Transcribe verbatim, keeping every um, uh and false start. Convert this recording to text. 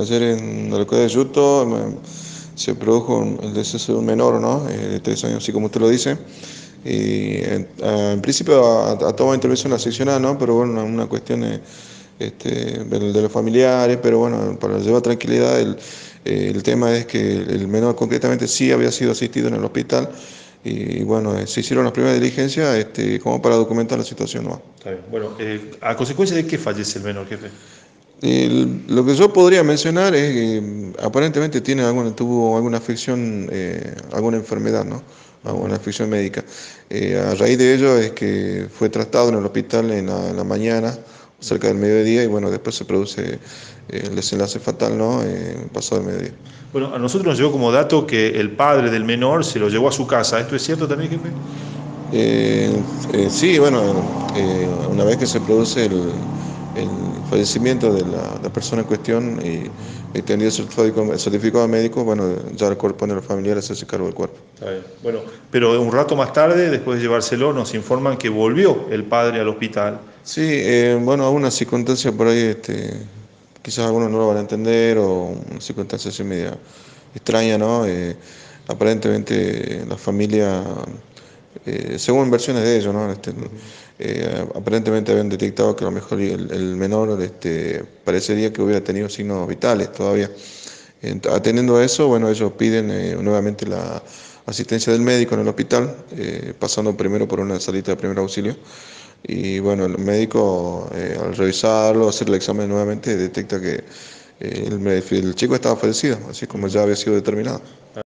ayer en la localidad de Yuto me- se produjo un- el deceso de un menor, ¿no? Eh, de tres años, así como usted lo dice. Y en, a- en principio a, a toda intervención la seccional, ¿no? Pero bueno, una, una cuestión eh, este, de, de los familiares, pero bueno, para llevar tranquilidad, el, eh, el tema es que el menor concretamente sí había sido asistido en el hospital y bueno, eh, se hicieron las primeras diligencias este, como para documentar la situación, ¿no? Está bien. Bueno, eh, ¿a consecuencia de qué fallece el menor, jefe? El- lo que yo podría mencionar es que mm, aparentemente tiene alguna, tuvo alguna afección, eh, alguna enfermedad, ¿no? Alguna Ujú. afección médica. Eh, a raíz de ello es que fue tratado en el hospital en la, en la mañana, cerca del Ujú. mediodía, y bueno, después se produce eh, el desenlace fatal, ¿no? Eh, pasado el mediodía. Bueno, a nosotros nos llegó como dato que el padre del menor se lo llevó a su casa. ¿Esto es cierto también, jefe? Eh, eh, sí, bueno, eh, una vez que se produce el, el fallecimiento de la, la persona en cuestión y extendido el certificado, el certificado médico, bueno, ya le corresponde a los familiares hacerse cargo del cuerpo. Está bien. Bueno, pero un rato más tarde, después de llevárselo, nos informan que volvió el padre al hospital. Sí, eh, bueno, alguna circunstancia por ahí, este, quizás algunos no lo van a entender o una circunstancia así media extraña, ¿no? Eh, aparentemente la familia, eh, según versiones de ellos, ¿no? Este, Ujú. eh, aparentemente habían detectado que a lo mejor el, el menor este, parecería que hubiera tenido signos vitales todavía. Ent- Atendiendo a eso, bueno, ellos piden eh, nuevamente la asistencia del médico en el hospital, eh, pasando primero por una salita de primer auxilio. Y bueno, el médico eh, al revisarlo, hacer el examen nuevamente, detecta que eh, el, me- el chico estaba fallecido, así como ya Ujú. había sido determinado.